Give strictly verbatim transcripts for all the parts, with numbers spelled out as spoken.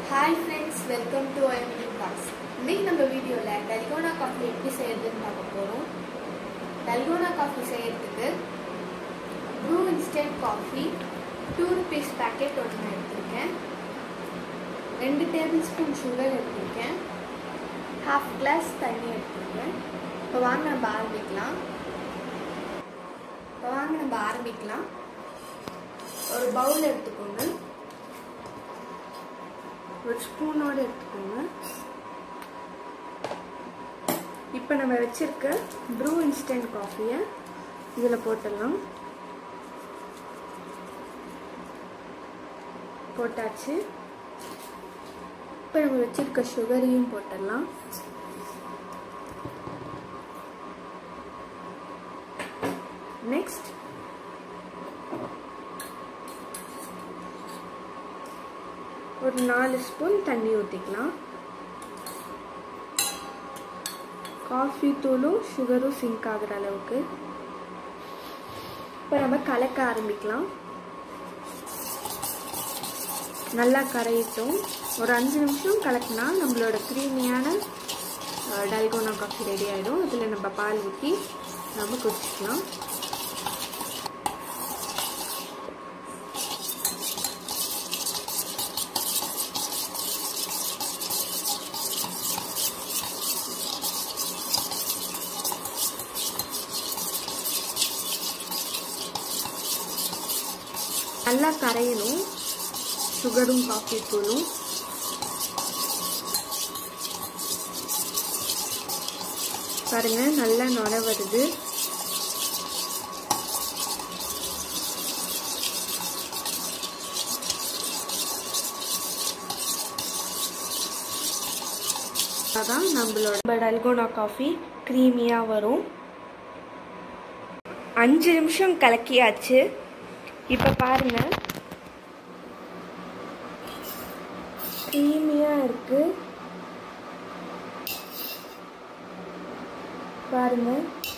Hi friends, welcome to our new class. இன்னைக்கு நம்ம வீடியோல டல்கோனா காஃபி எப்படி செய்யறதுன்னு பார்க்க போறோம். டல்கோனா காஃபி செய்யறதுக்கு brew instant coffee two rupees packet ஒன்னு எடுத்துக்கேன். two tablespoon sugar எடுத்துக்கேன். half glass தண்ணி எடுத்துக்கேன். இப்போ வாங்க நம்ம ஆரம்பிக்கலாம். இப்போ வாங்க நம்ம ஆரம்பிக்கலாம். ஒரு பவுல் எடுத்துக்கோங்க. ஒரு ஸ்பூனோட எடுத்துக்கோங்க. இப்போ நம்ம வச்சிருக்க ப்ரூ இன்ஸ்டன்ட் காஃபியை இதில் போட்டுடலாம். போட்டாச்சு. இப்போ நம்ம வச்சிருக்க சுகரையும் போட்டுடலாம். நெக்ஸ்ட் ஒரு நாலு ஸ்பூன் தண்ணி ஊற்றிக்கலாம். காஃபி தூளும் சுகரும் சிங்க் ஆகிற அளவுக்கு இப்போ நம்ம கலக்க ஆரம்பிக்கலாம். நல்லா கரையிட்டோம். ஒரு அஞ்சு நிமிஷம் கலக்கினா நம்மளோட க்ரீமியான டல்கோனா காஃபி ரெடி ஆகிடும். அதில் நம்ம பால் ஊற்றி நம்ம குடிச்சிக்கலாம். நல்லா கரையணும் சுகரும் காஃபி தூளும். பாருங்க நல்லா நுர வருது. அதான் நம்மளோட டல்கோனா காஃபி க்ரீமியா வரும். அஞ்சு நிமிஷம் கலக்கியாச்சு. இப்போ பாருங்க க்ரீமியா இருக்கு. பாருங்க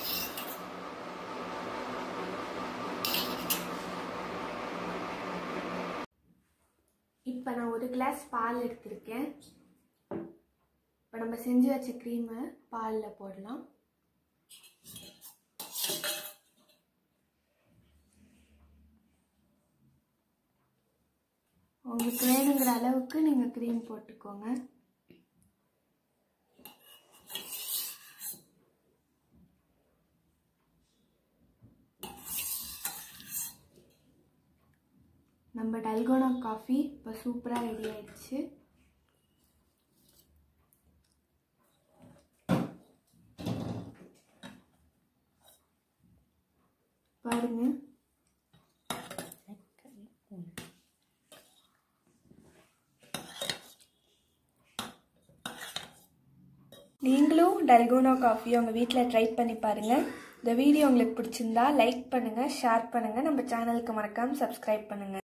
இப்போ நான் ஒரு கிளாஸ் பால் எடுத்திருக்கேன். இப்போ நம்ம செஞ்சு வச்ச க்ரீமை பாலில் போடலாம். உங்களுக்கு வேணுங்கிற அளவுக்கு நீங்கள் க்ரீம் போட்டுக்கோங்க. நம்ம டல்கோனா காஃபி இப்போ சூப்பராக ரெடி ஆயிடுச்சு. பாருங்க நீங்களும் டல்கோனா காஃபி உங்கள் வீட்டில் ட்ரை பண்ணி பாருங்கள். இந்த வீடியோ உங்களுக்கு பிடிச்சிருந்தா லைக் பண்ணுங்கள், ஷேர் பண்ணுங்கள். நம்ம சேனலுக்கு மறக்காமல் சப்ஸ்கிரைப் பண்ணுங்கள்.